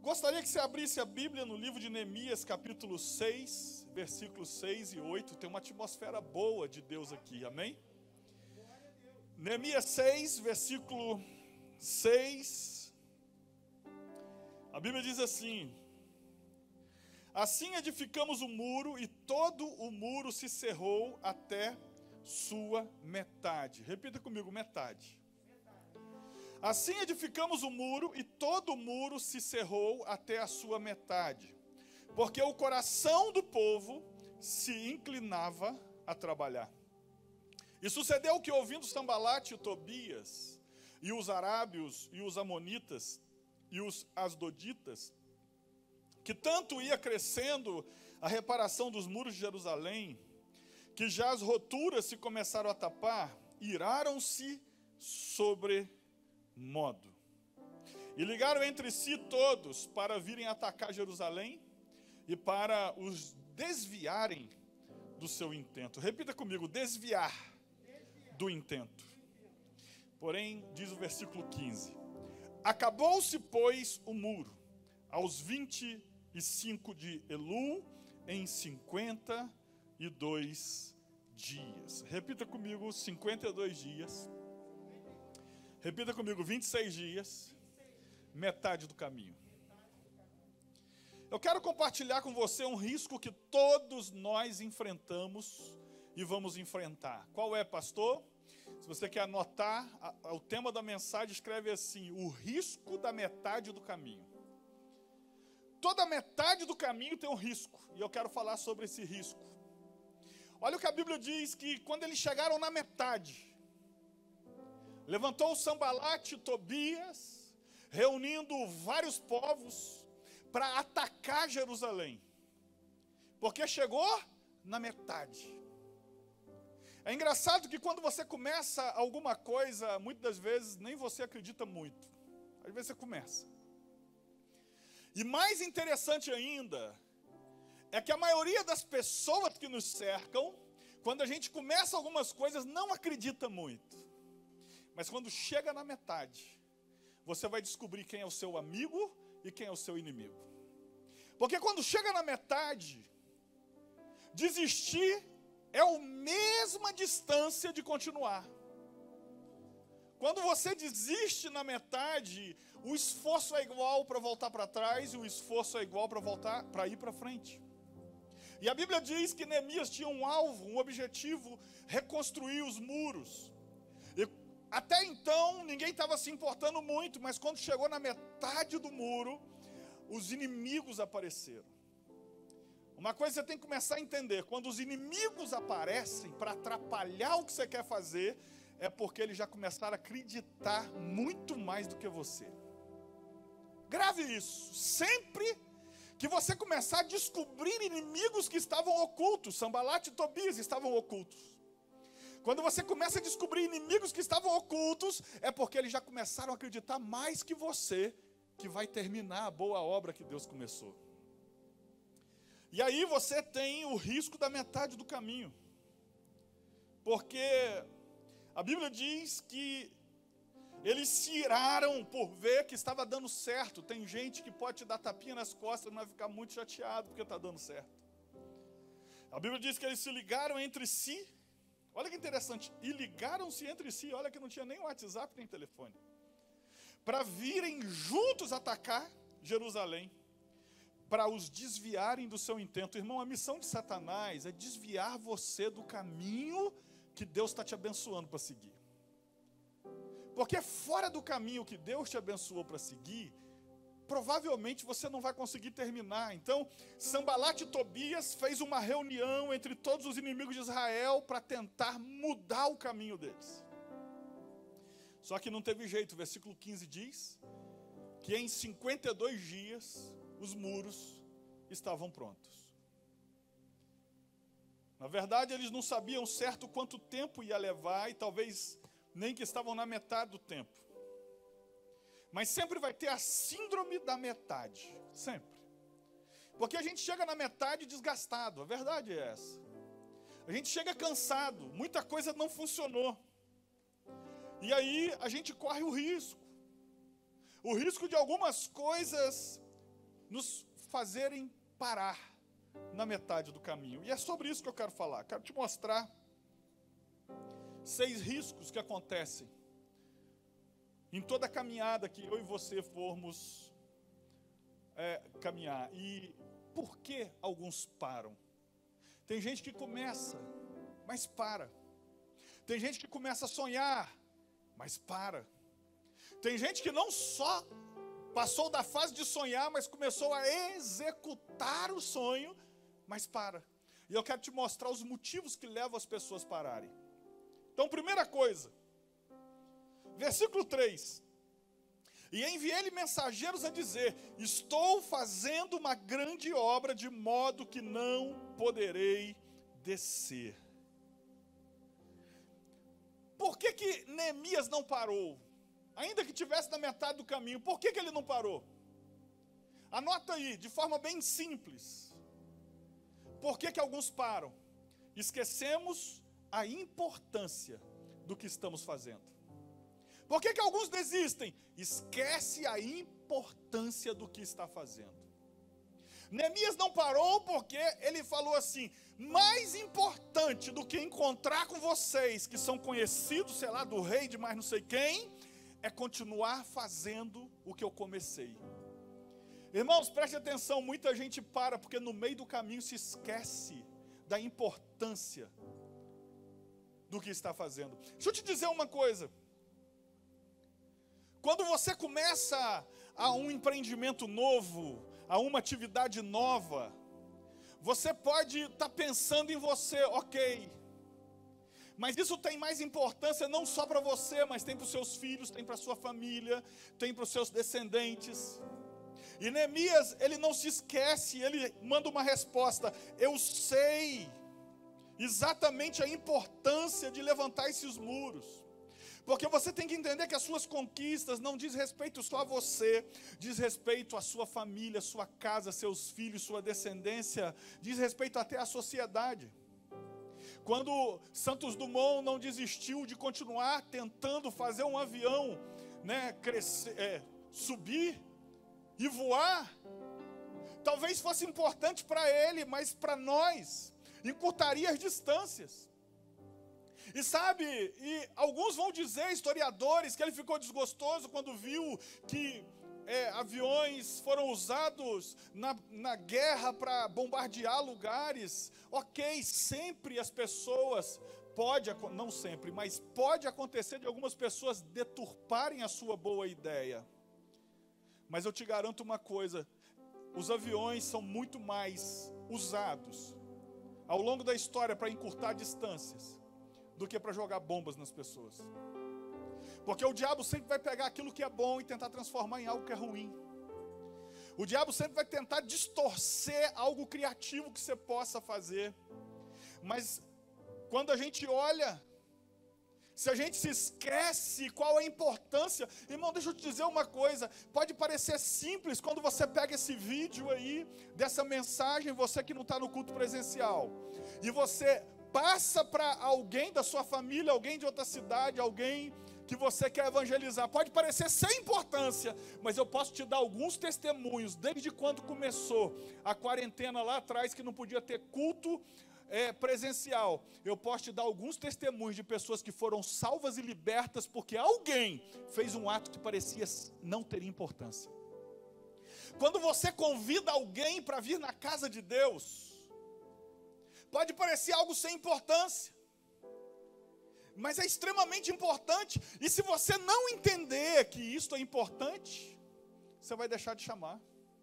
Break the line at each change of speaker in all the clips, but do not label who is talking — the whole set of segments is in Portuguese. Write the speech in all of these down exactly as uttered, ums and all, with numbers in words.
Gostaria que você abrisse a Bíblia no livro de Neemias, capítulo seis, versículos seis e oito. Tem uma atmosfera boa de Deus aqui, amém? Neemias seis, versículo seis. A Bíblia diz assim: assim edificamos o muro, e todo o muro se cerrou até sua metade. Repita comigo, metade. Assim edificamos o muro, e todo o muro se cerrou até a sua metade, porque o coração do povo se inclinava a trabalhar. E sucedeu que, ouvindo Sambalate e Tobias, e os arábios, e os amonitas, e os asdoditas, que tanto ia crescendo a reparação dos muros de Jerusalém, que já as roturas se começaram a tapar, iraram-se sobre modo. E ligaram entre si todos para virem atacar Jerusalém e para os desviarem do seu intento. Repita comigo, desviar do intento. Porém, diz o versículo quinze: acabou-se, pois, o muro aos vinte e cinco de Elul, em cinquenta e dois dias. Repita comigo, cinquenta e dois dias. Repita comigo, vinte e seis dias, metade do caminho. Eu quero compartilhar com você um risco que todos nós enfrentamos e vamos enfrentar. Qual é, pastor? Se você quer anotar, a, a, o tema da mensagem escreve assim: o risco da metade do caminho. Toda metade do caminho tem um risco, e eu quero falar sobre esse risco. Olha o que a Bíblia diz, que quando eles chegaram na metade, levantou o Sambalate e Tobias, reunindo vários povos para atacar Jerusalém, porque chegou na metade. É engraçado que quando você começa alguma coisa, muitas das vezes nem você acredita muito. Às vezes você começa. E mais interessante ainda, é que a maioria das pessoas que nos cercam, quando a gente começa algumas coisas, não acredita muito. Mas quando chega na metade, você vai descobrir quem é o seu amigo e quem é o seu inimigo. Porque quando chega na metade, desistir é a mesma distância de continuar. Quando você desiste na metade, o esforço é igual para voltar para trás e o esforço é igual para voltar, para ir para frente. E a Bíblia diz que Neemias tinha um alvo, um objetivo: reconstruir os muros. E até então ninguém estava se importando muito, mas quando chegou na metade do muro, os inimigos apareceram. Uma coisa você tem que começar a entender: quando os inimigos aparecem para atrapalhar o que você quer fazer, é porque eles já começaram a acreditar muito mais do que você. Grave isso. Sempre que você começar a descobrir inimigos que estavam ocultos, Sambalate e Tobias estavam ocultos. Quando você começa a descobrir inimigos que estavam ocultos, é porque eles já começaram a acreditar mais que você, que vai terminar a boa obra que Deus começou. E aí você tem o risco da metade do caminho. Porque a Bíblia diz que eles se iraram por ver que estava dando certo. Tem gente que pode te dar tapinha nas costas e não vai ficar muito chateado porque está dando certo. A Bíblia diz que eles se ligaram entre si. Olha que interessante. E ligaram-se entre si. Olha que não tinha nem WhatsApp nem telefone. Para virem juntos atacar Jerusalém, para os desviarem do seu intento. Irmão, a missão de Satanás é desviar você do caminho que Deus está te abençoando para seguir. Porque fora do caminho que Deus te abençoou para seguir, provavelmente você não vai conseguir terminar. Então, Sambalate e Tobias fez uma reunião entre todos os inimigos de Israel para tentar mudar o caminho deles. Só que não teve jeito. O versículo quinze diz que em cinquenta e dois dias os muros estavam prontos. Na verdade, eles não sabiam certo quanto tempo ia levar, e talvez nem que estavam na metade do tempo. Mas sempre vai ter a síndrome da metade, sempre. Porque a gente chega na metade desgastado, a verdade é essa. A gente chega cansado, muita coisa não funcionou. E aí a gente corre o risco. O risco de algumas coisas nos fazerem parar na metade do caminho. E é sobre isso que eu quero falar. Quero te mostrar seis riscos que acontecem em toda a caminhada que eu e você formos é, caminhar. E por que alguns param? Tem gente que começa, mas para. Tem gente que começa a sonhar, mas para. Tem gente que não só passou da fase de sonhar, mas começou a executar o sonho, mas para. E eu quero te mostrar os motivos que levam as pessoas a pararem. Então, primeira coisa, versículo três. E enviei-lhe mensageiros a dizer: estou fazendo uma grande obra, de modo que não poderei descer. Por que que Neemias não parou? Ainda que estivesse na metade do caminho, por que que ele não parou? Anota aí, de forma bem simples. Por que que alguns param? Esquecemos a importância do que estamos fazendo. Por que que alguns desistem? Esquece a importância do que está fazendo. Neemias não parou porque ele falou assim: mais importante do que encontrar com vocês, que são conhecidos, sei lá, do rei de mais não sei quem, é continuar fazendo o que eu comecei. Irmãos, preste atenção, muita gente para porque no meio do caminho se esquece da importância do que está fazendo. Deixa eu te dizer uma coisa. Quando você começa a um empreendimento novo, a uma atividade nova, você pode estar pensando em você, ok, mas isso tem mais importância não só para você, mas tem para os seus filhos, tem para a sua família, tem para os seus descendentes. E Neemias, ele não se esquece, ele manda uma resposta: eu sei exatamente a importância de levantar esses muros. Porque você tem que entender que as suas conquistas não diz respeito só a você, diz respeito à sua família, sua casa, seus filhos, sua descendência, diz respeito até à sociedade. Quando Santos Dumont não desistiu de continuar tentando fazer um avião, né, crescer, é, subir e voar, talvez fosse importante para ele, mas para nós, encurtaria as distâncias. E sabe, e alguns vão dizer, historiadores, que ele ficou desgostoso quando viu que é, aviões foram usados na, na guerra para bombardear lugares. Ok, sempre as pessoas, pode, não sempre, mas pode acontecer de algumas pessoas deturparem a sua boa ideia. Mas eu te garanto uma coisa, os aviões são muito mais usados ao longo da história para encurtar distâncias do que para jogar bombas nas pessoas. Porque o diabo sempre vai pegar aquilo que é bom e tentar transformar em algo que é ruim. O diabo sempre vai tentar distorcer algo criativo que você possa fazer. Mas quando a gente olha, se a gente se esquece qual é a importância, irmão, deixa eu te dizer uma coisa, pode parecer simples quando você pega esse vídeo aí, dessa mensagem, você que não está no culto presencial, e você passa para alguém da sua família, alguém de outra cidade, alguém que você quer evangelizar. Pode parecer sem importância, mas eu posso te dar alguns testemunhos, desde quando começou a quarentena lá atrás, que não podia ter culto é, presencial. Eu posso te dar alguns testemunhos de pessoas que foram salvas e libertas, porque alguém fez um ato que parecia não ter importância. Quando você convida alguém para vir na casa de Deus, pode parecer algo sem importância, mas é extremamente importante. E se você não entender que isto é importante, você vai deixar de chamar.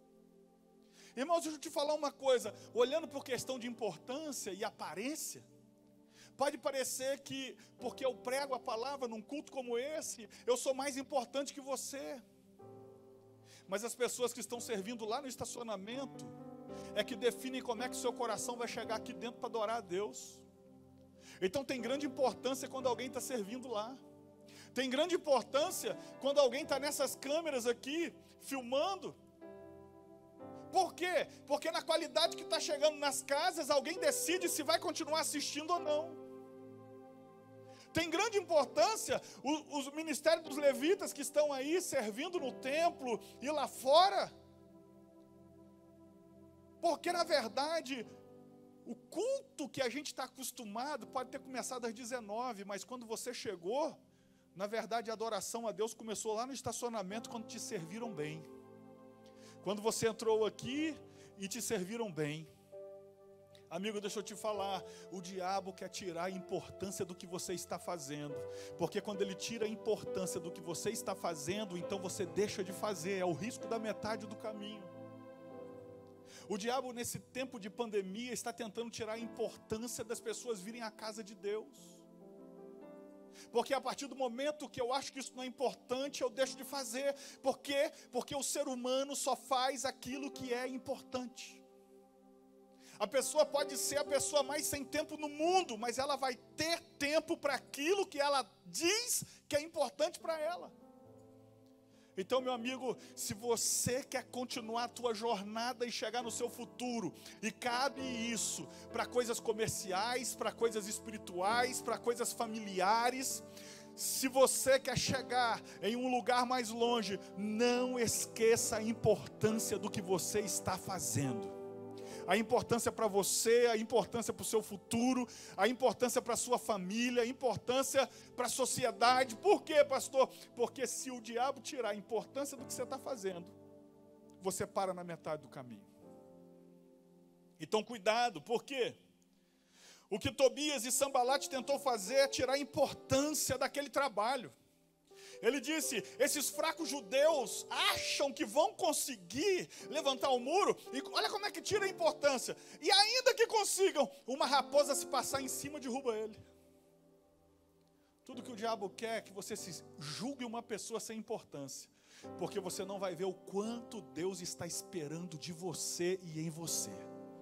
Irmãos, deixa eu te falar uma coisa, olhando por questão de importância e aparência, pode parecer que, porque eu prego a palavra num culto como esse, eu sou mais importante que você. Mas as pessoas que estão servindo lá no estacionamento é que definem como é que o seu coração vai chegar aqui dentro para adorar a Deus. Então tem grande importância quando alguém está servindo lá. Tem grande importância quando alguém está nessas câmeras aqui, filmando. Por quê? Porque na qualidade que está chegando nas casas, alguém decide se vai continuar assistindo ou não. Tem grande importância os, os ministérios dos levitas que estão aí servindo no templo e lá fora. Porque na verdade, o culto que a gente está acostumado pode ter começado às dezenove, mas quando você chegou, na verdade a adoração a Deus começou lá no estacionamento, quando te serviram bem. Quando você entrou aqui e te serviram bem. Amigo, deixa eu te falar, o diabo quer tirar a importância do que você está fazendo, porque quando ele tira a importância do que você está fazendo, então você deixa de fazer, é o risco da metade do caminho. O diabo nesse tempo de pandemia está tentando tirar a importância das pessoas virem à casa de Deus, porque a partir do momento que eu acho que isso não é importante, eu deixo de fazer. Por quê? Porque o ser humano só faz aquilo que é importante. A pessoa pode ser a pessoa mais sem tempo no mundo, mas ela vai ter tempo para aquilo que ela diz que é importante para ela. Então, meu amigo, se você quer continuar a tua jornada e chegar no seu futuro, e cabe isso para coisas comerciais, para coisas espirituais, para coisas familiares, se você quer chegar em um lugar mais longe, não esqueça a importância do que você está fazendo. A importância para você, a importância para o seu futuro, a importância para a sua família, a importância para a sociedade. Por quê, pastor? Porque se o diabo tirar a importância do que você está fazendo, você para na metade do caminho. Então cuidado, por quê? O que Tobias e Sambalate tentou fazer é tirar a importância daquele trabalho. Ele disse, esses fracos judeus acham que vão conseguir levantar o muro, e olha como é que tira a importância. E ainda que consigam, uma raposa se passar em cima, derruba ele. Tudo que o diabo quer é que você se julgue uma pessoa sem importância, porque você não vai ver o quanto Deus está esperando de você e em você.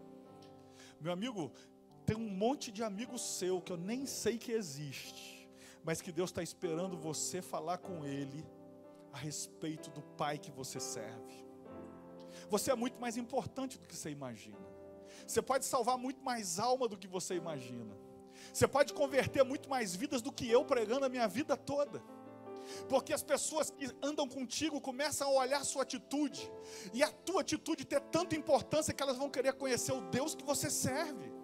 Meu amigo, tem um monte de amigo seu que eu nem sei que existe, mas que Deus está esperando você falar com Ele a respeito do Pai que você serve. Você é muito mais importante do que você imagina. Você pode salvar muito mais alma do que você imagina. Você pode converter muito mais vidas do que eu pregando a minha vida toda. Porque as pessoas que andam contigo começam a olhar a sua atitude, e a tua atitude ter tanta importância que elas vão querer conhecer o Deus que você serve.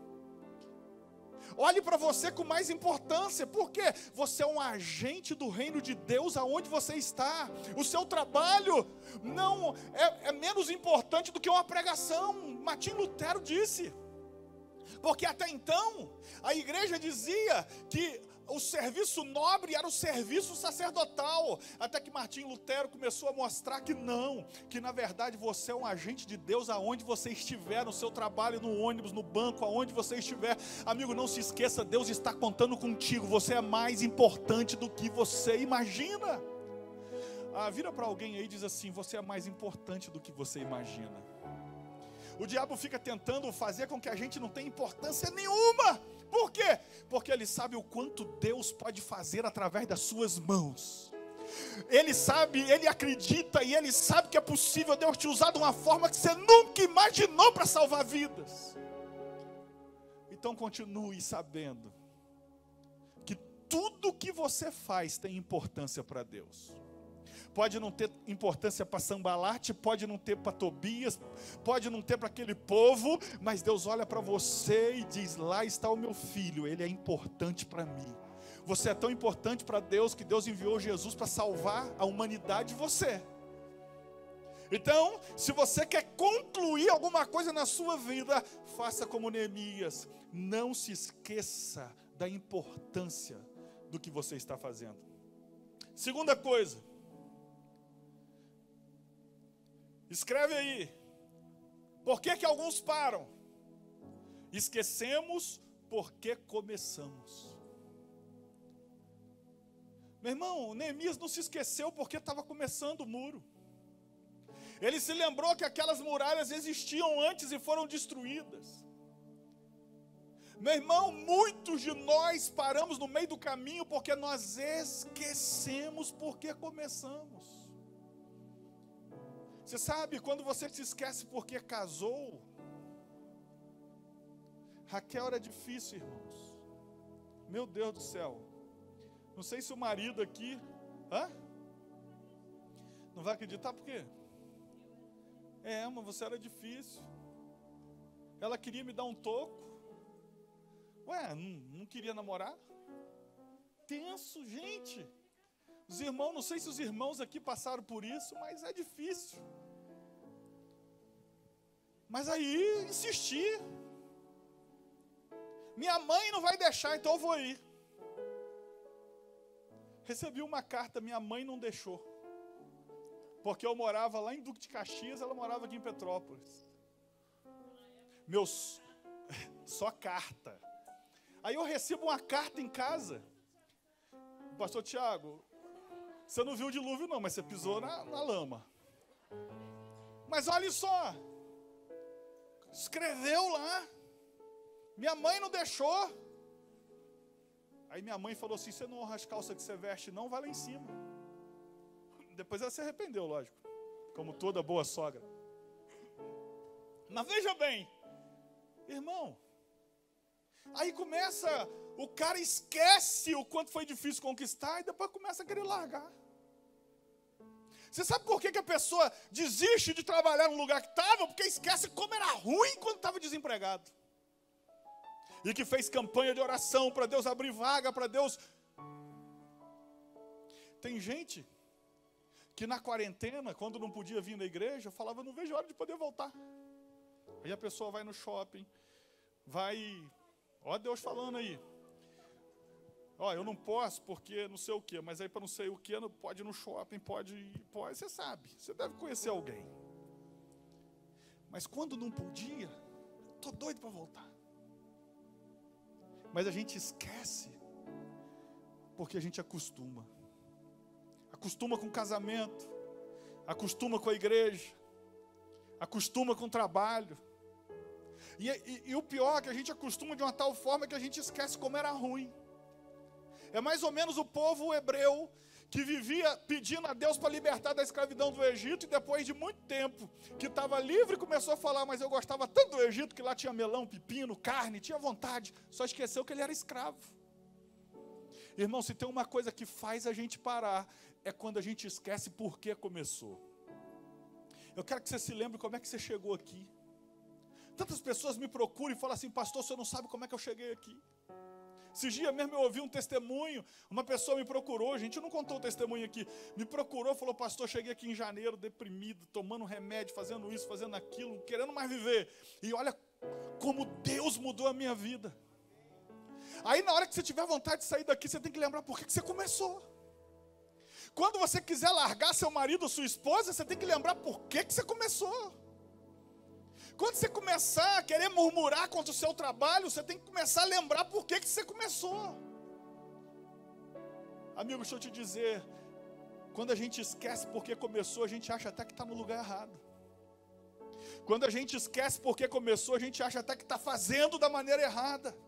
Olhe para você com mais importância, porque você é um agente do reino de Deus aonde você está. O seu trabalho não é, é menos importante do que uma pregação. Martim Lutero disse. Porque até então, a igreja dizia que o serviço nobre era o serviço sacerdotal, até que Martim Lutero começou a mostrar que não, que na verdade você é um agente de Deus aonde você estiver, no seu trabalho, no ônibus, no banco, aonde você estiver. Amigo, não se esqueça, Deus está contando contigo, você é mais importante do que você imagina. Ah, vira para alguém aí e diz assim, você é mais importante do que você imagina. O diabo fica tentando fazer com que a gente não tenha importância nenhuma. Por quê? Porque ele sabe o quanto Deus pode fazer através das suas mãos. Ele sabe, ele acredita e ele sabe que é possível Deus te usar de uma forma que você nunca imaginou para salvar vidas. Então continue sabendo que tudo que você faz tem importância para Deus. Pode não ter importância para Sambalate, pode não ter para Tobias, pode não ter para aquele povo, mas Deus olha para você e diz, lá está o meu filho, ele é importante para mim. Você é tão importante para Deus que Deus enviou Jesus para salvar a humanidade de você. Então, se você quer concluir alguma coisa na sua vida, faça como Neemias, não se esqueça da importância do que você está fazendo. Segunda coisa, escreve aí, por que que alguns param? Esquecemos porque começamos. Meu irmão, Neemias não se esqueceu porque estava começando o muro. Ele se lembrou que aquelas muralhas existiam antes e foram destruídas. Meu irmão, muitos de nós paramos no meio do caminho porque nós esquecemos porque começamos. Você sabe, quando você se esquece porque casou, Raquel era difícil, irmãos. Meu Deus do céu. Não sei se o marido aqui, hã? Não vai acreditar por quê? É, mas você era difícil. ela queria me dar um toco. Ué, não, não queria namorar? Tenso, gente. Os irmãos, não sei se os irmãos aqui passaram por isso, mas é difícil. Mas aí, insisti. Minha mãe não vai deixar, então eu vou ir. Recebi uma carta, minha mãe não deixou. Porque eu morava lá em Duque de Caxias, ela morava aqui em Petrópolis. Meus, só carta. Aí eu recebo uma carta em casa. Pastor Tiago, você não viu o dilúvio não, mas você pisou na, na lama. Mas olha só. Escreveu lá. Minha mãe não deixou. Aí minha mãe falou assim, você não honra as calças que você veste não, vai lá em cima. Depois ela se arrependeu, lógico. Como toda boa sogra. Mas veja bem. Irmão. Aí começa, o cara esquece o quanto foi difícil conquistar e depois começa a querer largar. Você sabe por que, que a pessoa desiste de trabalhar no lugar que estava? Porque esquece como era ruim quando estava desempregado. E que fez campanha de oração para Deus abrir vaga, para Deus... Tem gente que na quarentena, quando não podia vir na igreja, falava, não vejo a hora de poder voltar. Aí a pessoa vai no shopping, vai... Ó Deus falando aí. Ó, eu não posso porque não sei o quê, mas aí para não sei o quê, pode ir no shopping, pode ir, pode, você sabe, você deve conhecer alguém. Mas quando não podia, estou doido para voltar. Mas a gente esquece, porque a gente acostuma. Acostuma com o casamento, acostuma com a igreja, acostuma com o trabalho. E, e, e o pior é que a gente acostuma de uma tal forma que a gente esquece como era ruim. É mais ou menos o povo hebreu que vivia pedindo a Deus para libertar da escravidão do Egito e depois de muito tempo que estava livre começou a falar, mas eu gostava tanto do Egito que lá tinha melão, pepino, carne, tinha vontade, só esqueceu que ele era escravo. Irmão, se tem uma coisa que faz a gente parar, é quando a gente esquece por que começou. Eu quero que você se lembre como é que você chegou aqui. Tantas pessoas me procuram e falam assim, pastor, você não sabe como é que eu cheguei aqui. Esses dias mesmo eu ouvi um testemunho, uma pessoa me procurou, a gente não contou o testemunho aqui, me procurou, falou, pastor, cheguei aqui em janeiro, deprimido, tomando remédio, fazendo isso, fazendo aquilo, querendo mais viver. E olha como Deus mudou a minha vida. Aí na hora que você tiver vontade de sair daqui, você tem que lembrar por que que você começou. Quando você quiser largar seu marido ou sua esposa, você tem que lembrar por que que você começou. Quando você começar a querer murmurar contra o seu trabalho, você tem que começar a lembrar por que que você começou. Amigo, deixa eu te dizer, quando a gente esquece por que começou, a gente acha até que está no lugar errado. Quando a gente esquece por que começou, a gente acha até que está fazendo da maneira errada.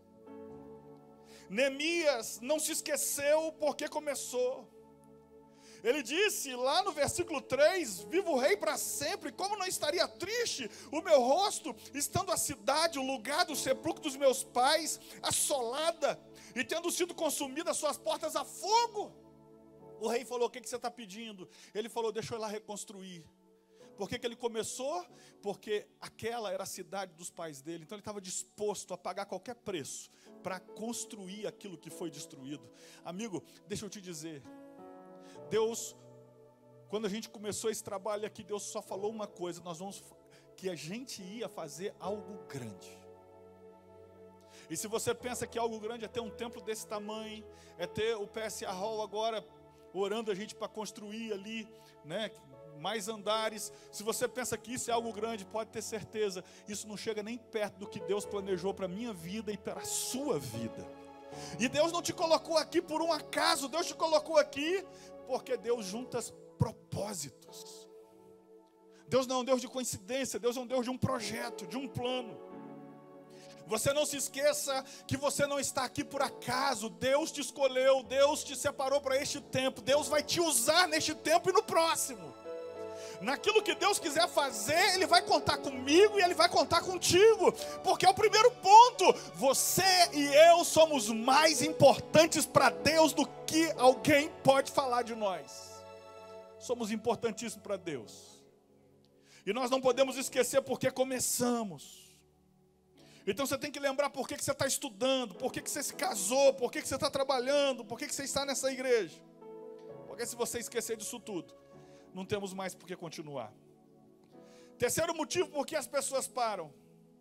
Neemias não se esqueceu por que começou. Ele disse lá no versículo três, viva o rei para sempre, como não estaria triste o meu rosto, estando a cidade, o lugar do sepulcro dos meus pais, assolada, e tendo sido consumida suas portas a fogo. O rei falou, o que, que você está pedindo? Ele falou, deixa eu ir lá reconstruir. Por que que ele começou? Porque aquela era a cidade dos pais dele, então ele estava disposto a pagar qualquer preço, para construir aquilo que foi destruído. Amigo, deixa eu te dizer, Deus, quando a gente começou esse trabalho aqui, Deus só falou uma coisa, nós vamos, que a gente ia fazer algo grande. E se você pensa que algo grande é ter um templo desse tamanho, é ter o P S A Hall agora, orando a gente para construir ali, né, mais andares, se você pensa que isso é algo grande, pode ter certeza, isso não chega nem perto do que Deus planejou para a minha vida e para a sua vida. E Deus não te colocou aqui por um acaso, Deus te colocou aqui porque Deus junta propósitos. Deus não é um Deus de coincidência, Deus é um Deus de um projeto, de um plano. Você não se esqueça que você não está aqui por acaso, Deus te escolheu, Deus te separou para este tempo, Deus vai te usar neste tempo e no próximo. Naquilo que Deus quiser fazer, Ele vai contar comigo e Ele vai contar contigo, porque é o primeiro ponto, você e eu somos mais importantes para Deus do que alguém pode falar de nós. Somos importantíssimos para Deus, e nós não podemos esquecer porque começamos. Então você tem que lembrar por que que você está estudando, por que que você se casou, por que que você está trabalhando, por que que você está nessa igreja. Porque se você esquecer disso tudo, não temos mais por que continuar. Terceiro motivo por que as pessoas param.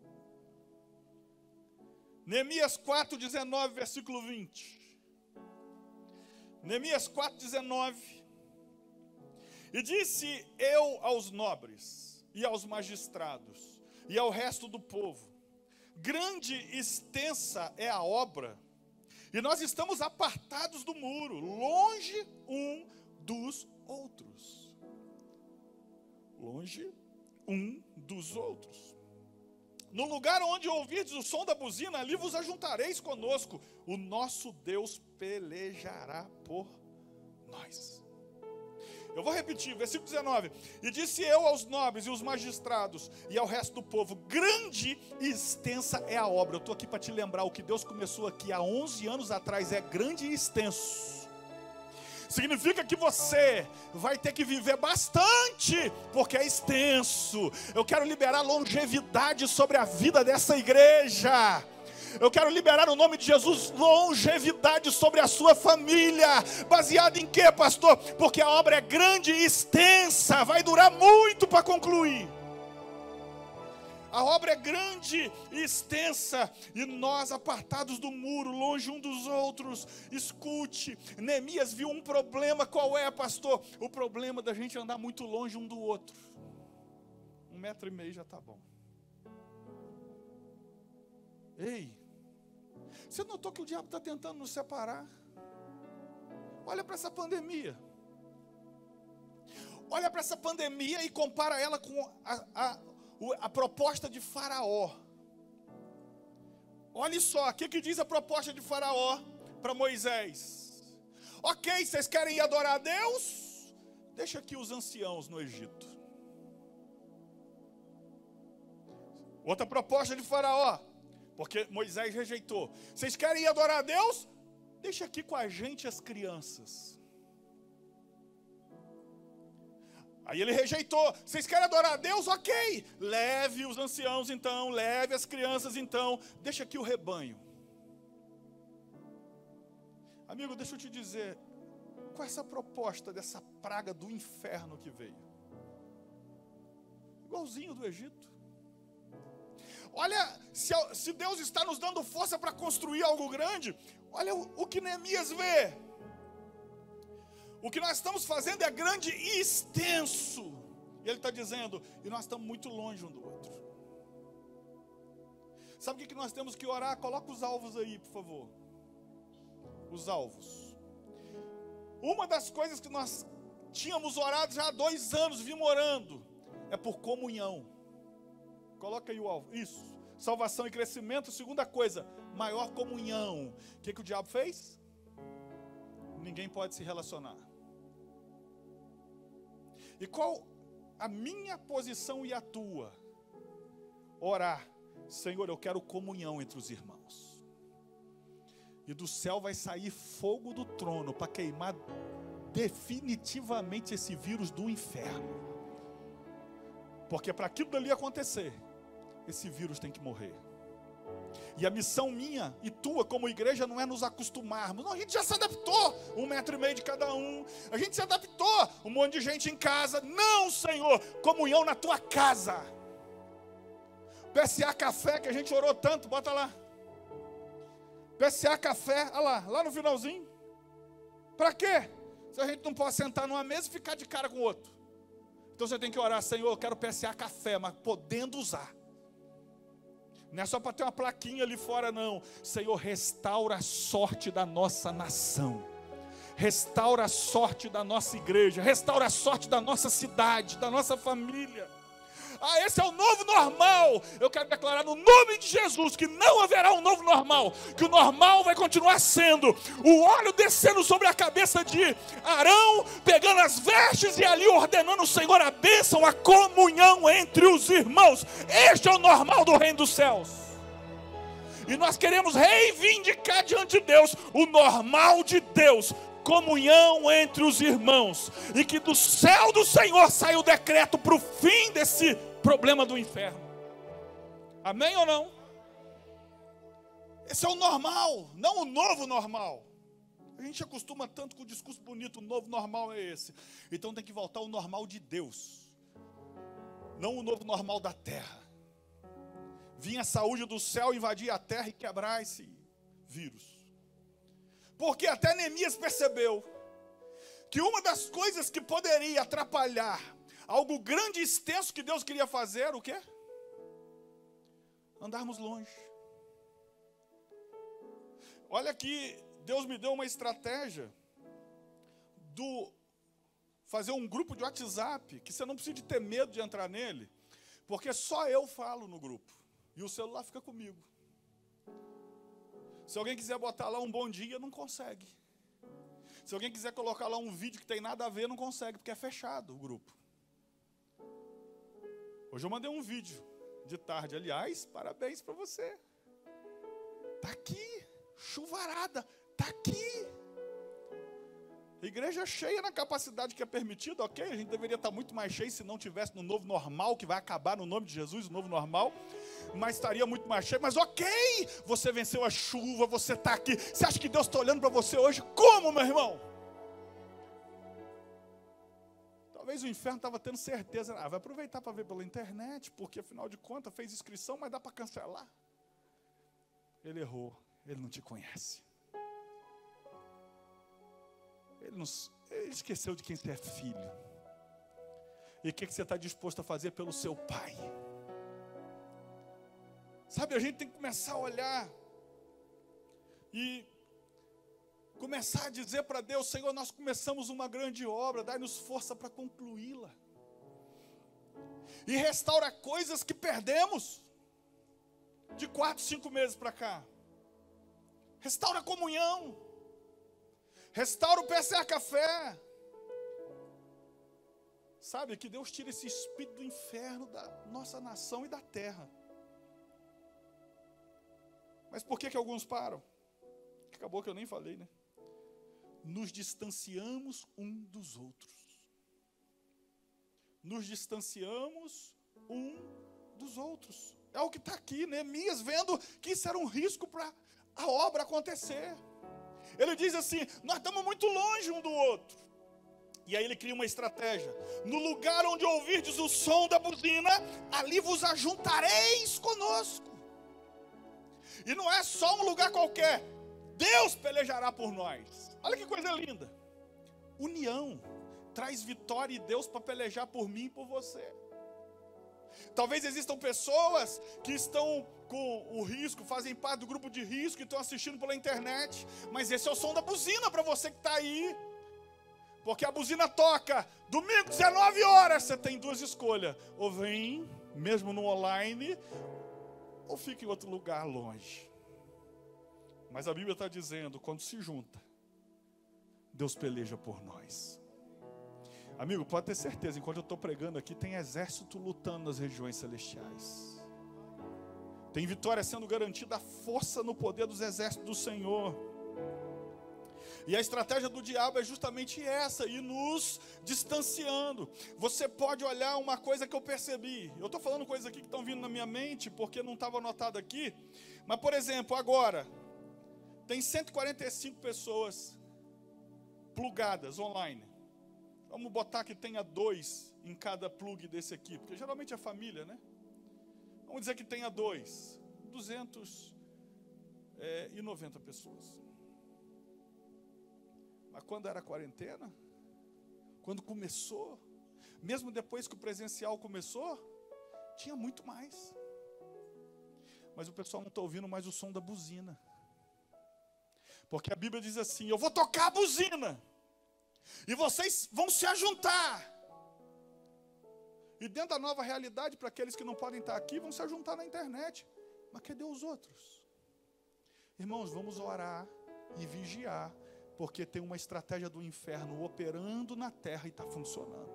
Neemias quatro, dezenove, versículo vinte. Neemias quatro, dezenove. E disse eu aos nobres, e aos magistrados, e ao resto do povo: grande e extensa é a obra, e nós estamos apartados do muro, longe um dos outros. Longe um dos outros. No lugar onde ouvirdes o som da buzina, ali vos ajuntareis conosco. O nosso Deus pelejará por nós. Eu vou repetir, versículo dezenove. E disse eu aos nobres e os magistrados e ao resto do povo: grande e extensa é a obra. Eu estou aqui para te lembrar, o que Deus começou aqui há onze anos atrás é grande e extenso. Significa que você vai ter que viver bastante, porque é extenso. Eu quero liberar longevidade sobre a vida dessa igreja. Eu quero liberar no nome de Jesus longevidade sobre a sua família. Baseado em quê, pastor? Porque a obra é grande e extensa, vai durar muito para concluir. A obra é grande e extensa, e nós apartados do muro, longe um dos outros. Escute, Neemias viu um problema. Qual é, pastor? O problema da gente andar muito longe um do outro. Um metro e meio já está bom. Ei, você notou que o diabo está tentando nos separar? Olha para essa pandemia. Olha para essa pandemia e compara ela com a, a, a proposta de Faraó. Olha só, o que, que diz a proposta de Faraó para Moisés? Ok, vocês querem ir adorar a Deus? Deixa aqui os anciãos no Egito. Outra proposta de Faraó, porque Moisés rejeitou. Vocês querem ir adorar a Deus? Deixa aqui com a gente as crianças. Aí ele rejeitou. Vocês querem adorar a Deus? Ok. Leve os anciãos então, leve as crianças então. Deixa aqui o rebanho. Amigo, deixa eu te dizer, qual é essa proposta dessa praga do inferno que veio? Igualzinho do Egito. Olha, se, se Deus está nos dando força para construir algo grande, olha o, o que Neemias vê. O que nós estamos fazendo é grande e extenso. E ele está dizendo, e nós estamos muito longe um do outro. Sabe o que nós temos que orar? Coloca os alvos aí, por favor. Os alvos. Uma das coisas que nós tínhamos orado já há dois anos, vimos orando, é por comunhão. Coloca aí o alvo. Isso. Salvação e crescimento. Segunda coisa, maior comunhão. O que, que o diabo fez? Ninguém pode se relacionar. E qual a minha posição e a tua? Orar. Senhor, eu quero comunhão entre os irmãos. E do céu vai sair fogo do trono para queimar definitivamente esse vírus do inferno. Porque para aquilo dali acontecer, esse vírus tem que morrer. E a missão minha e tua como igreja não é nos acostumarmos. Não, a gente já se adaptou, um metro e meio de cada um. A gente se adaptou, um monte de gente em casa. Não, Senhor, comunhão na tua casa. P S A Café, que a gente orou tanto, bota lá. P S A Café, olha lá, lá no finalzinho. Para quê? Se a gente não pode sentar numa mesa e ficar de cara com o outro. Então você tem que orar, Senhor, eu quero P S A Café, mas podendo usar. Não é só para ter uma plaquinha ali fora, não. Senhor, restaura a sorte da nossa nação. Restaura a sorte da nossa igreja. Restaura a sorte da nossa cidade, da nossa família. Ah, esse é o novo normal. Eu quero declarar no nome de Jesus que não haverá um novo normal. Que o normal vai continuar sendo o óleo descendo sobre a cabeça de Arão, pegando as vestes e ali ordenando o Senhor a bênção, a comunhão entre os irmãos. Este é o normal do reino dos céus. E nós queremos reivindicar diante de Deus o normal de Deus. Comunhão entre os irmãos. E que do céu do Senhor saia o decreto para o fim desse problema do inferno. Amém ou não? Esse é o normal, não o novo normal. A gente acostuma tanto com o discurso bonito, o novo normal é esse. Então tem que voltar ao normal de Deus, não o novo normal da terra. Vinha a saúde do céu invadir a terra e quebrar esse vírus. Porque até Neemias percebeu que uma das coisas que poderia atrapalhar algo grande e extenso que Deus queria fazer era o quê? Andarmos longe. Olha aqui, Deus me deu uma estratégia do fazer um grupo de WhatsApp, que você não precisa de ter medo de entrar nele, porque só eu falo no grupo, e o celular fica comigo. Se alguém quiser botar lá um bom dia, não consegue. Se alguém quiser colocar lá um vídeo que tem nada a ver, não consegue, porque é fechado o grupo. Hoje eu mandei um vídeo de tarde, aliás, parabéns para você. Está aqui, chuvarada, está aqui. Igreja cheia na capacidade que é permitida, ok? A gente deveria estar muito mais cheio se não tivesse no novo normal, que vai acabar no nome de Jesus, o novo normal. Mas estaria muito mais cheio, mas ok, você venceu a chuva, você está aqui. Você acha que Deus está olhando para você hoje? Como, meu irmão? Talvez o inferno estava tendo certeza, ah, vai aproveitar para ver pela internet, porque afinal de contas fez inscrição, mas dá para cancelar. Ele errou, ele não te conhece. Ele, não, ele esqueceu de quem você é filho. E o que, que você está disposto a fazer pelo seu pai? Sabe, a gente tem que começar a olhar e começar a dizer para Deus: Senhor, nós começamos uma grande obra, dai-nos força para concluí-la. E restaura coisas que perdemos de quatro, cinco meses para cá. Restaura a comunhão. Restaura o P C A Café. Sabe, que Deus tira esse espírito do inferno da nossa nação e da terra. Mas por que que alguns param? Acabou que eu nem falei, né? Nos distanciamos um dos outros. Nos distanciamos um dos outros. É o que está aqui, Neemias vendo que isso era um risco para a obra acontecer. Ele diz assim: nós estamos muito longe um do outro. E aí ele cria uma estratégia. No lugar onde ouvirdes o som da buzina, ali vos ajuntareis conosco. E não é só um lugar qualquer. Deus pelejará por nós. Olha que coisa linda. União traz vitória e Deus para pelejar por mim e por você. Talvez existam pessoas que estão com o risco, fazem parte do grupo de risco e estão assistindo pela internet. Mas esse é o som da buzina para você que está aí. Porque a buzina toca domingo, dezenove horas. Você tem duas escolhas. Ou vem, mesmo no online, ou fica em outro lugar longe. Mas a Bíblia está dizendo, quando se junta, Deus peleja por nós. Amigo, pode ter certeza, enquanto eu estou pregando aqui, tem exército lutando nas regiões celestiais. Tem vitória sendo garantida, a força no poder dos exércitos do Senhor. E a estratégia do diabo é justamente essa, ir nos distanciando. Você pode olhar uma coisa que eu percebi. Eu estou falando coisas aqui que estão vindo na minha mente, porque não estava anotado aqui. Mas, por exemplo, agora, tem cento e quarenta e cinco pessoas plugadas online. Vamos botar que tenha dois em cada plug desse aqui, porque geralmente é família, né? Vamos dizer que tenha dois, duzentas e noventa pessoas. Mas quando era a quarentena, quando começou, mesmo depois que o presencial começou, tinha muito mais. Mas o pessoal não está ouvindo mais o som da buzina. Porque a Bíblia diz assim: eu vou tocar a buzina, e vocês vão se ajuntar. E dentro da nova realidade, para aqueles que não podem estar aqui, vão se ajuntar na internet. Mas cadê os outros? Irmãos, vamos orar e vigiar, porque tem uma estratégia do inferno operando na terra e está funcionando.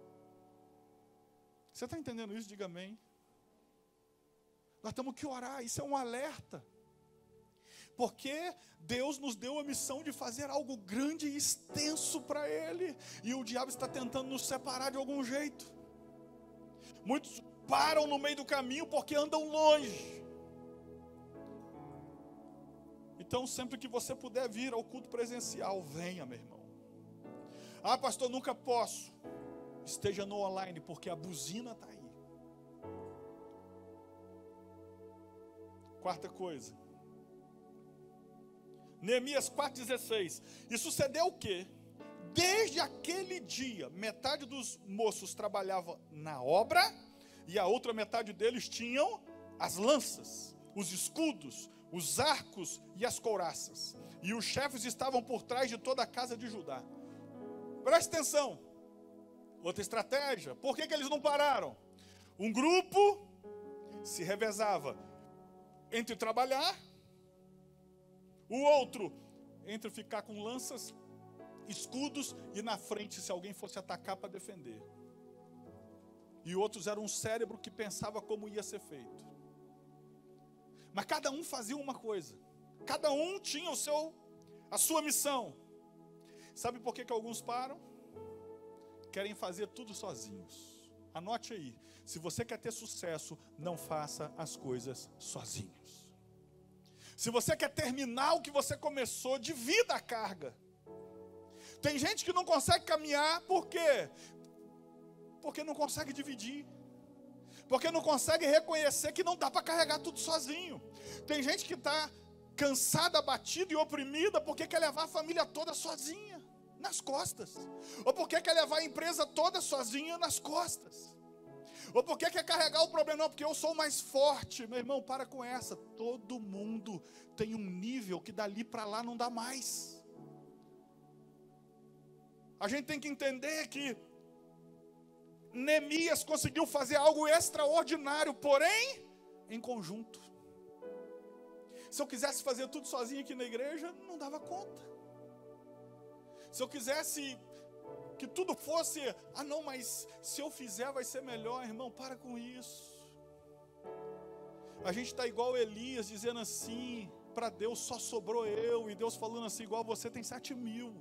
Você está entendendo isso? Diga amém. Nós temos que orar, isso é um alerta. Porque Deus nos deu a missão de fazer algo grande e extenso para Ele. E o diabo está tentando nos separar de algum jeito. Muitos param no meio do caminho porque andam longe. Então, sempre que você puder vir ao culto presencial, venha, meu irmão. Ah, pastor, nunca posso. Esteja no online, porque a buzina está aí. Quarta coisa. Neemias quatro, dezesseis. E sucedeu o quê? Desde aquele dia, metade dos moços trabalhava na obra, e a outra metade deles tinham as lanças, os escudos, os arcos e as couraças. E os chefes estavam por trás de toda a casa de Judá. Preste atenção. Outra estratégia. Por que que eles não pararam? Um grupo se revezava entre trabalhar, o outro entre ficar com lanças, escudos e na frente se alguém fosse atacar para defender. E outros eram um cérebro que pensava como ia ser feito. Mas cada um fazia uma coisa. Cada um tinha o seu, a sua missão. Sabe por que que alguns param? Querem fazer tudo sozinhos. Anote aí. Se você quer ter sucesso, não faça as coisas sozinhos. Se você quer terminar o que você começou, divida a carga. Tem gente que não consegue caminhar, por quê? Porque não consegue dividir. Porque não consegue reconhecer que não dá para carregar tudo sozinho. Tem gente que está cansada, abatida e oprimida porque quer levar a família toda sozinha, nas costas. Ou porque quer levar a empresa toda sozinha nas costas. Ou porque quer carregar o problema, não, porque eu sou mais forte. Meu irmão, para com essa. Todo mundo tem um nível que dali para lá não dá mais. A gente tem que entender que Neemias conseguiu fazer algo extraordinário, porém, em conjunto. Se eu quisesse fazer tudo sozinho aqui na igreja, não dava conta. Se eu quisesse que tudo fosse, ah não, mas se eu fizer vai ser melhor, irmão, para com isso. A gente está igual Elias, dizendo assim, para Deus só sobrou eu, e Deus falando assim, igual você tem sete mil.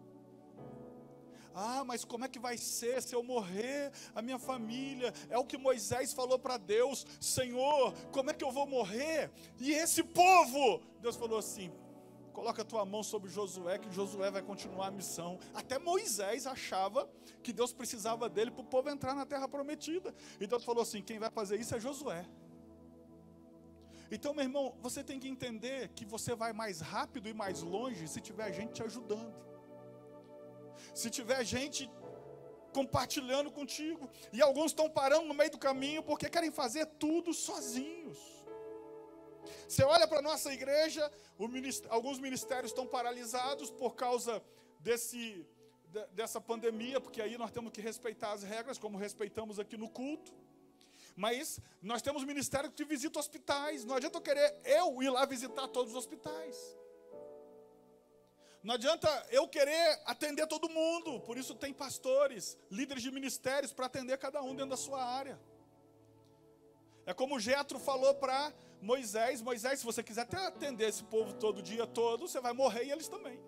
Ah, mas como é que vai ser se eu morrer, a minha família? É o que Moisés falou para Deus, Senhor, como é que eu vou morrer? E esse povo, Deus falou assim, coloca a tua mão sobre Josué, que Josué vai continuar a missão. Até Moisés achava que Deus precisava dele para o povo entrar na terra prometida. E Deus falou assim, quem vai fazer isso é Josué. Então, meu irmão, você tem que entender que você vai mais rápido e mais longe se tiver gente te ajudando. Se tiver gente compartilhando contigo. E alguns estão parando no meio do caminho porque querem fazer tudo sozinhos. Você olha para a nossa igreja, o ministério, alguns ministérios estão paralisados por causa desse, de, dessa pandemia, porque aí nós temos que respeitar as regras, como respeitamos aqui no culto. Mas nós temos ministério que visita hospitais. Não adianta eu querer eu ir lá visitar todos os hospitais. Não adianta eu querer atender todo mundo. Por isso tem pastores, líderes de ministérios para atender cada um dentro da sua área. É como Jetro falou para Moisés, Moisés, se você quiser até atender esse povo todo dia todo, você vai morrer e eles também.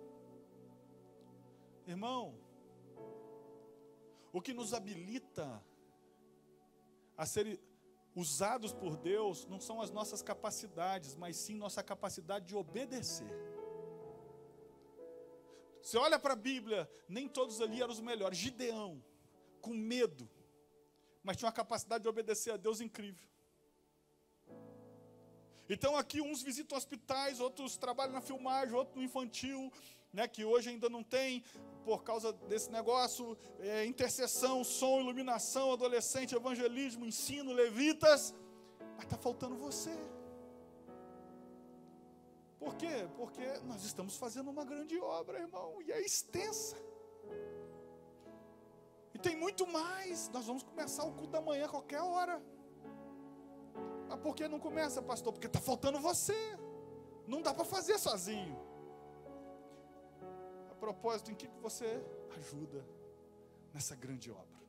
Irmão, o que nos habilita a ser usados por Deus não são as nossas capacidades, mas sim nossa capacidade de obedecer. Você olha para a Bíblia, nem todos ali eram os melhores. Gideão, com medo, mas tinha uma capacidade de obedecer a Deus incrível. Então aqui uns visitam hospitais, outros trabalham na filmagem, outros no infantil, né, que hoje ainda não tem, por causa desse negócio, é, intercessão, som, iluminação, adolescente, evangelismo, ensino, levitas, mas está faltando você. Por quê? Porque nós estamos fazendo uma grande obra, irmão, e é extensa. E tem muito mais, nós vamos começar o culto da manhã a qualquer hora. Mas por que não começa, pastor? Porque está faltando você. Não dá para fazer sozinho. A propósito, em que você ajuda nessa grande obra?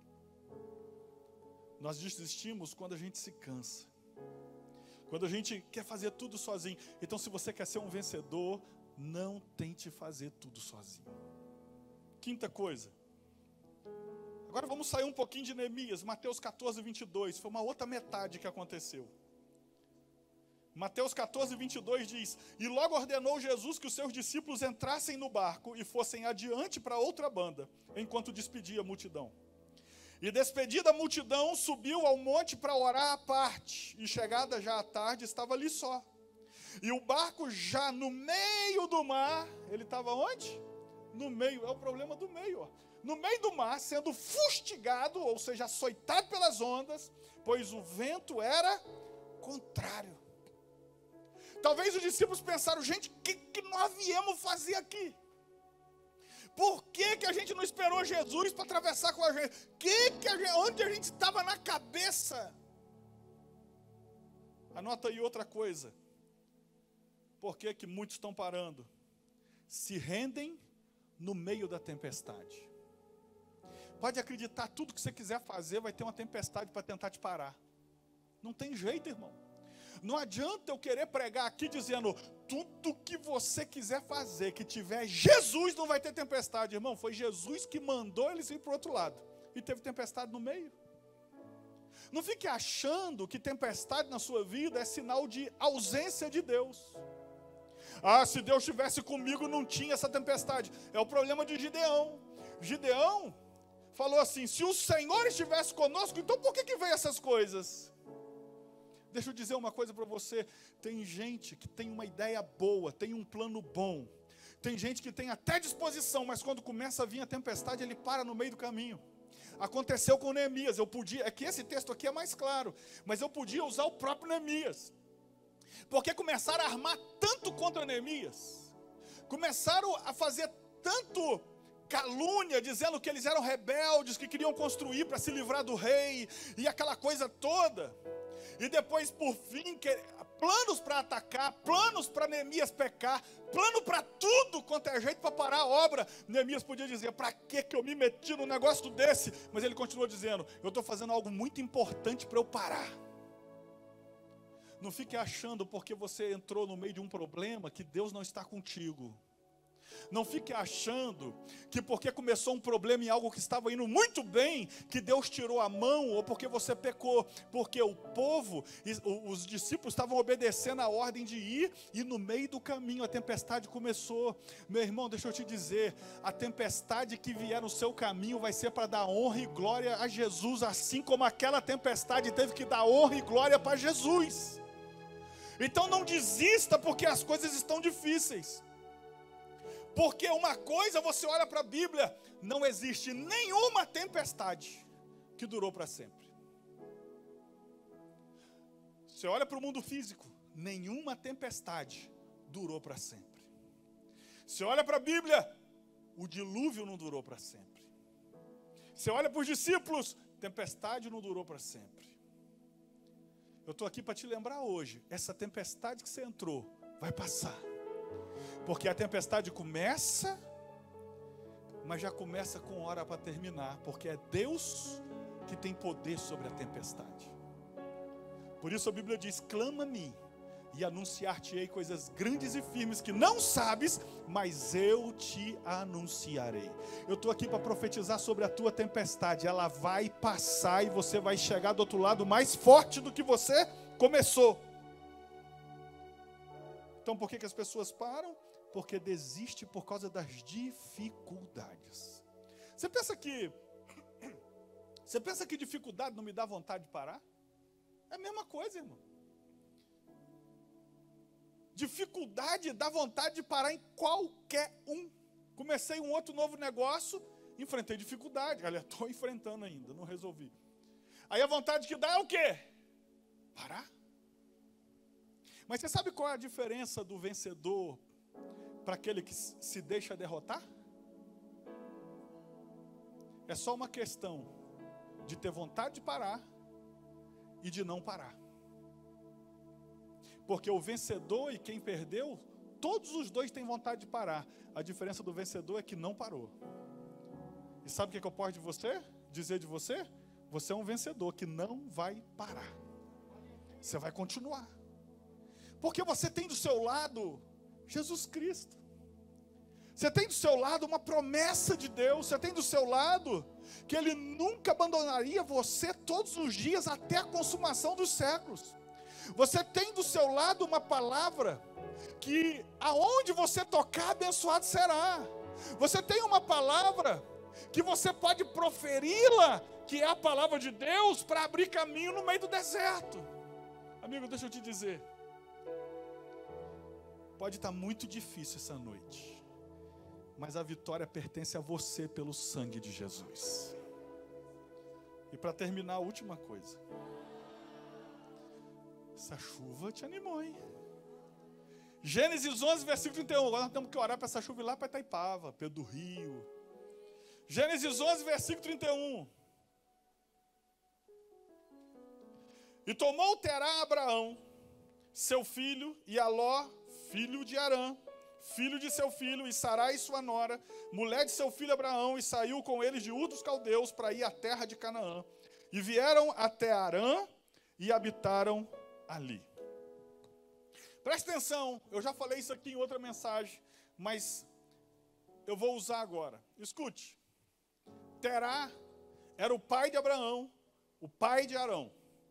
Nós desistimos quando a gente se cansa. Quando a gente quer fazer tudo sozinho. Então, se você quer ser um vencedor, não tente fazer tudo sozinho. Quinta coisa. Agora vamos sair um pouquinho de Neemias, Mateus catorze, vinte e dois. Foi uma outra metade que aconteceu. Mateus quatorze, vinte e dois diz: e logo ordenou Jesus que os seus discípulos entrassem no barco e fossem adiante para outra banda, enquanto despedia a multidão. E despedida a multidão, subiu ao monte para orar à parte, e chegada já à tarde, estava ali só. E o barco já no meio do mar, ele estava onde? No meio, é o problema do meio, ó. No meio do mar, sendo fustigado, ou seja, açoitado pelas ondas, pois o vento era contrário. Talvez os discípulos pensaram: gente, o que, que nós viemos fazer aqui? Por que, que a gente não esperou Jesus para atravessar com a gente? Que que a gente? Onde a gente estava na cabeça? Anota aí outra coisa. Por que que muitos estão parando? Se rendem no meio da tempestade. Pode acreditar, tudo que você quiser fazer, vai ter uma tempestade para tentar te parar. Não tem jeito, irmão. Não adianta eu querer pregar aqui dizendo: tudo que você quiser fazer, que tiver Jesus, não vai ter tempestade. Irmão, foi Jesus que mandou eles ir para o outro lado. E teve tempestade no meio. Não fique achando que tempestade na sua vida é sinal de ausência de Deus. Ah, se Deus estivesse comigo, não tinha essa tempestade. É o problema de Gideão. Gideão falou assim: se o Senhor estivesse conosco, então por que que veio essas coisas? Deixa eu dizer uma coisa para você. Tem gente que tem uma ideia boa, tem um plano bom. Tem gente que tem até disposição, mas quando começa a vir a tempestade, ele para no meio do caminho. Aconteceu com Neemias. Eu podia, é que esse texto aqui é mais claro, mas eu podia usar o próprio Neemias. Porque começaram a armar tanto contra Neemias. Começaram a fazer tanto calúnia, dizendo que eles eram rebeldes, que queriam construir para se livrar do rei, e aquela coisa toda. E depois, por fim, que, planos para atacar, planos para Neemias pecar, plano para tudo quanto é jeito para parar a obra. Neemias podia dizer: para que que eu me meti num negócio desse? Mas ele continuou dizendo: eu estou fazendo algo muito importante para eu parar. Não fique achando porque você entrou no meio de um problema que Deus não está contigo. Não fique achando que porque começou um problema em algo que estava indo muito bem, que Deus tirou a mão, ou porque você pecou. Porque o povo, os discípulos estavam obedecendo a ordem de ir, e no meio do caminho a tempestade começou. Meu irmão, deixa eu te dizer, a tempestade que vier no seu caminho vai ser para dar honra e glória a Jesus, assim como aquela tempestade teve que dar honra e glória para Jesus. Então não desista porque as coisas estão difíceis. Porque uma coisa, você olha para a Bíblia, não existe nenhuma tempestade que durou para sempre. Você olha para o mundo físico, nenhuma tempestade durou para sempre. Você olha para a Bíblia, o dilúvio não durou para sempre. Você olha para os discípulos, tempestade não durou para sempre. Eu estou aqui para te lembrar hoje, essa tempestade que você entrou, vai passar. Porque a tempestade começa, mas já começa com hora para terminar, porque é Deus que tem poder sobre a tempestade. Por isso a Bíblia diz: clama-me e anunciar-te-ei coisas grandes e firmes que não sabes, mas eu te anunciarei. Eu estou aqui para profetizar sobre a tua tempestade. Ela vai passar e você vai chegar do outro lado mais forte do que você começou. Então por que que as pessoas param? Porque desiste por causa das dificuldades. Você pensa que Você pensa que dificuldade não me dá vontade de parar? É a mesma coisa, irmão. Dificuldade dá vontade de parar em qualquer um. Comecei um outro novo negócio, enfrentei dificuldade. Olha, estou enfrentando ainda, não resolvi. Aí a vontade que dá é o quê? Parar. Mas você sabe qual é a diferença do vencedor para aquele que se deixa derrotar? É só uma questão de ter vontade de parar e de não parar. Porque o vencedor e quem perdeu, todos os dois têm vontade de parar. A diferença do vencedor é que não parou. E sabe o que, é que eu posso de você? dizer de você? Você é um vencedor que não vai parar. Você vai continuar. Porque você tem do seu lado Jesus Cristo. Você tem do seu lado uma promessa de Deus. Você tem do seu lado que Ele nunca abandonaria você todos os dias até a consumação dos séculos. Você tem do seu lado uma palavra que aonde você tocar, abençoado será. Você tem uma palavra que você pode proferi-la, que é a palavra de Deus, para abrir caminho no meio do deserto. Amigo, deixa eu te dizer, pode estar muito difícil essa noite, mas a vitória pertence a você pelo sangue de Jesus. E para terminar, a última coisa. Essa chuva te animou, hein? Gênesis onze, versículo trinta e um. Agora nós temos que orar para essa chuva ir lá para Itaipava, Pedro do Rio. Gênesis onze, versículo trinta e um. E tomou Terá Abraão, seu filho, e Aló, filho de Arã, filho de seu filho, e Sarai, sua nora, mulher de seu filho Abraão, e saiu com eles de Ur dos Caldeus para ir à terra de Canaã. E vieram até Arã e habitaram ali. Presta atenção, eu já falei isso aqui em outra mensagem, mas eu vou usar agora. Escute. Terá era o pai de Abraão, o pai de Arão,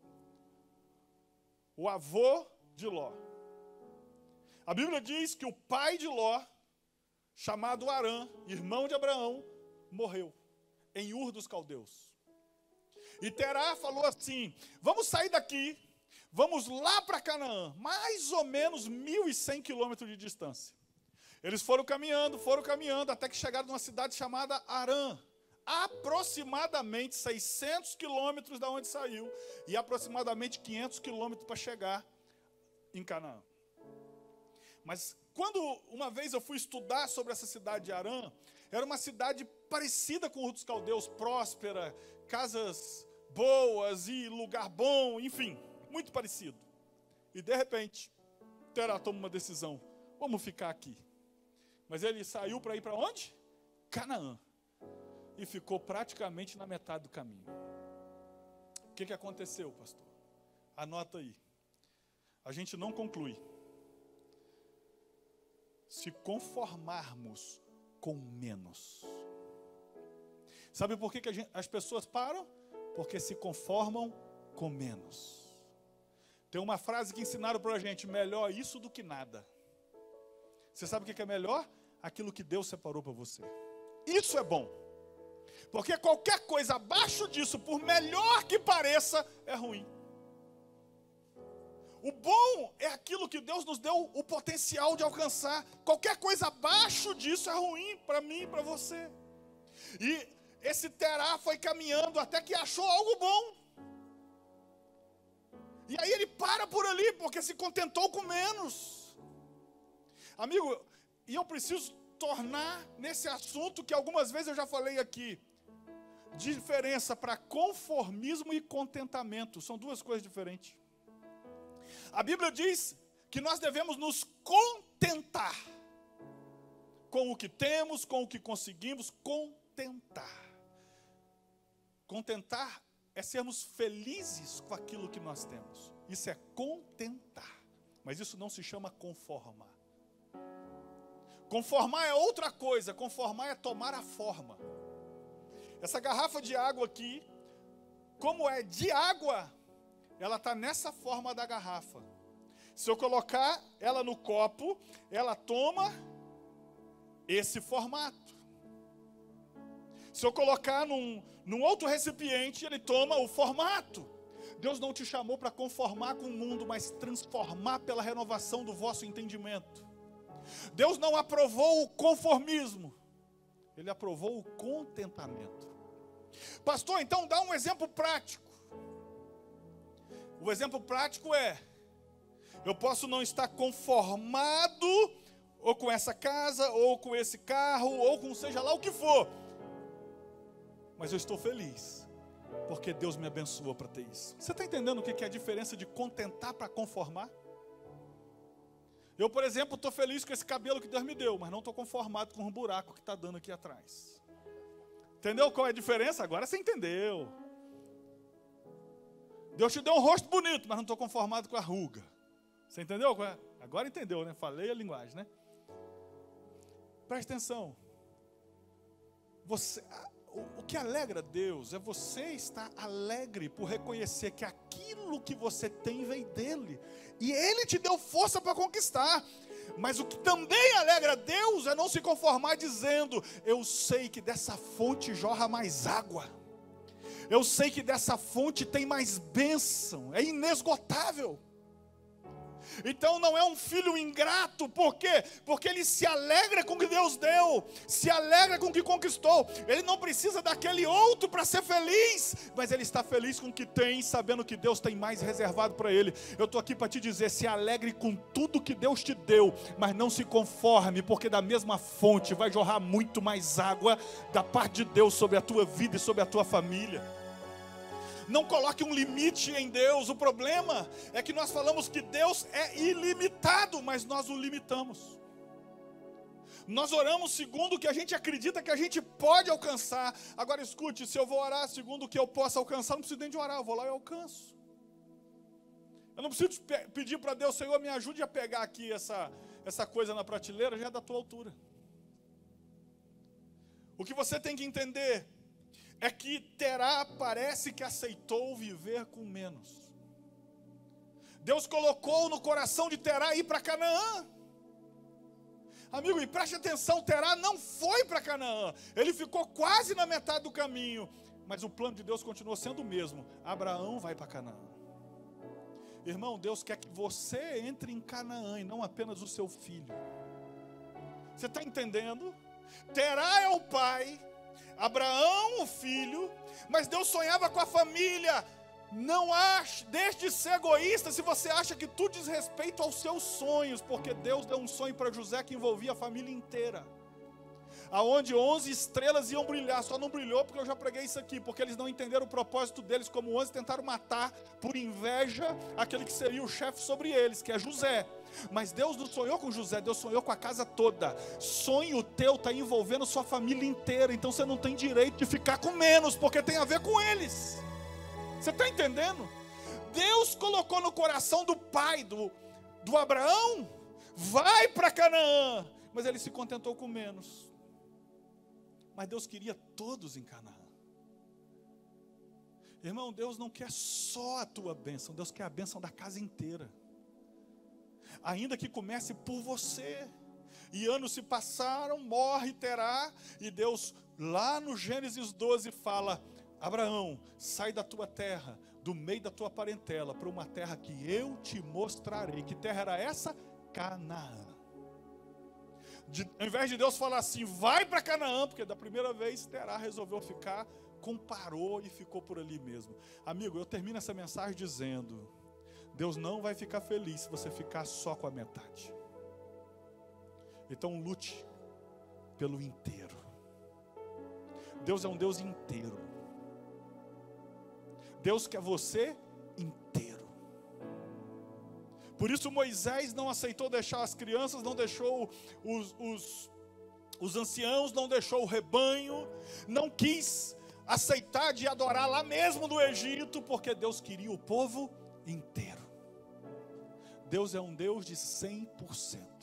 o avô de Ló. A Bíblia diz que o pai de Ló, chamado Arã, irmão de Abraão, morreu em Ur dos Caldeus. E Terá falou assim: vamos sair daqui, vamos lá para Canaã, mais ou menos mil e cem quilômetros de distância. Eles foram caminhando, foram caminhando, até que chegaram numa cidade chamada Arã, aproximadamente seiscentos quilômetros da onde saiu, e aproximadamente quinhentos quilômetros para chegar em Canaã. Mas quando uma vez eu fui estudar sobre essa cidade de Arã, era uma cidade parecida com Ur dos Caldeus, próspera, casas boas e lugar bom, enfim, muito parecido. E de repente, Terá toma uma decisão: vamos ficar aqui. Mas ele saiu para ir para onde? Canaã. E ficou praticamente na metade do caminho. O que, que aconteceu, pastor? Anota aí. A gente não conclui se conformarmos com menos. Sabe por que, que a gente, as pessoas param? Porque se conformam com menos. Tem uma frase que ensinaram para a gente: melhor isso do que nada. Você sabe o que é melhor? Aquilo que Deus separou para você. Isso é bom. Porque qualquer coisa abaixo disso, por melhor que pareça, é ruim. O bom é aquilo que Deus nos deu o potencial de alcançar. Qualquer coisa abaixo disso é ruim para mim e para você. E esse Terá foi caminhando até que achou algo bom. E aí ele para por ali, porque se contentou com menos. Amigo, e eu preciso tornar nesse assunto que algumas vezes eu já falei aqui. Diferença para conformismo e contentamento. São duas coisas diferentes. A Bíblia diz que nós devemos nos contentar com o que temos, com o que conseguimos, contentar. Contentar é sermos felizes com aquilo que nós temos. Isso é contentar. Mas isso não se chama conformar. Conformar é outra coisa. Conformar é tomar a forma. Essa garrafa de água aqui, como é de água, ela está nessa forma da garrafa. Se eu colocar ela no copo, ela toma esse formato. Se eu colocar num, num outro recipiente, ele toma o formato. Deus não te chamou para conformar com o mundo, mas transformar pela renovação do vosso entendimento. Deus não aprovou o conformismo, Ele aprovou o contentamento. Pastor, então dá um exemplo prático. O exemplo prático é: eu posso não estar conformado ou com essa casa, ou com esse carro, ou com seja lá o que for, mas eu estou feliz, porque Deus me abençoou para ter isso. Você está entendendo o que é a diferença de contentar para conformar? Eu, por exemplo, estou feliz com esse cabelo que Deus me deu, mas não estou conformado com um buraco que está dando aqui atrás. Entendeu qual é a diferença? Agora você entendeu. Deus te deu um rosto bonito, mas não estou conformado com a ruga. Você entendeu? Agora entendeu, né? Falei a linguagem, né? Presta atenção. Você, o, o que alegra Deus é você estar alegre por reconhecer que aquilo que você tem veio dele. E ele te deu força para conquistar. Mas o que também alegra Deus é não se conformar dizendo: eu sei que dessa fonte jorra mais água. Eu sei que dessa fonte tem mais bênção. É inesgotável. Então não é um filho ingrato, por quê? Porque ele se alegra com o que Deus deu, se alegra com o que conquistou. Ele não precisa daquele outro para ser feliz, mas ele está feliz com o que tem, sabendo que Deus tem mais reservado para ele. Eu estou aqui para te dizer: se alegre com tudo que Deus te deu, mas não se conforme, porque da mesma fonte vai jorrar muito mais água da parte de Deus sobre a tua vida e sobre a tua família. Não coloque um limite em Deus. O problema é que nós falamos que Deus é ilimitado, mas nós o limitamos. Nós oramos segundo o que a gente acredita que a gente pode alcançar. Agora escute, se eu vou orar segundo o que eu posso alcançar, não preciso nem de orar, eu vou lá e alcanço. Eu não preciso pedir para Deus: Senhor, me ajude a pegar aqui essa, essa coisa na prateleira, já é da tua altura. O que você tem que entender é que Terá parece que aceitou viver com menos. Deus colocou no coração de Terá ir para Canaã. Amigo, e preste atenção, Terá não foi para Canaã. Ele ficou quase na metade do caminho. Mas o plano de Deus continuou sendo o mesmo: Abraão vai para Canaã. Irmão, Deus quer que você entre em Canaã e não apenas o seu filho. Você está entendendo? Terá é o pai, Abraão o filho, mas Deus sonhava com a família. Não ache, deixe de ser egoísta se você acha que tudo diz respeito aos seus sonhos, porque Deus deu um sonho para José que envolvia a família inteira, aonde onze estrelas iam brilhar. Só não brilhou porque eu já preguei isso aqui, porque eles não entenderam o propósito deles, como onze tentaram matar por inveja aquele que seria o chefe sobre eles, que é José. Mas Deus não sonhou com José, Deus sonhou com a casa toda. Sonho teu está envolvendo sua família inteira, então você não tem direito de ficar com menos, porque tem a ver com eles. Você está entendendo? Deus colocou no coração do pai do, do Abraão: vai para Canaã, mas ele se contentou com menos. Mas Deus queria todos em Canaã. Irmão, Deus não quer só a tua bênção, Deus quer a bênção da casa inteira. Ainda que comece por você. E anos se passaram, morre Terá, e Deus lá no Gênesis doze fala: Abraão, sai da tua terra, do meio da tua parentela, para uma terra que eu te mostrarei. Que terra era essa? Canaã. De, ao invés de Deus falar assim: vai para Canaã, porque da primeira vez Terá resolveu ficar, comparou e ficou por ali mesmo. Amigo, eu termino essa mensagem dizendo: Deus não vai ficar feliz se você ficar só com a metade. Então lute pelo inteiro. Deus é um Deus inteiro. Deus quer você inteiro. Por isso Moisés não aceitou deixar as crianças, não deixou os, os, os anciãos, não deixou o rebanho, não quis aceitar de adorar lá mesmo no Egito, porque Deus queria o povo inteiro. Deus é um Deus de cem por cento.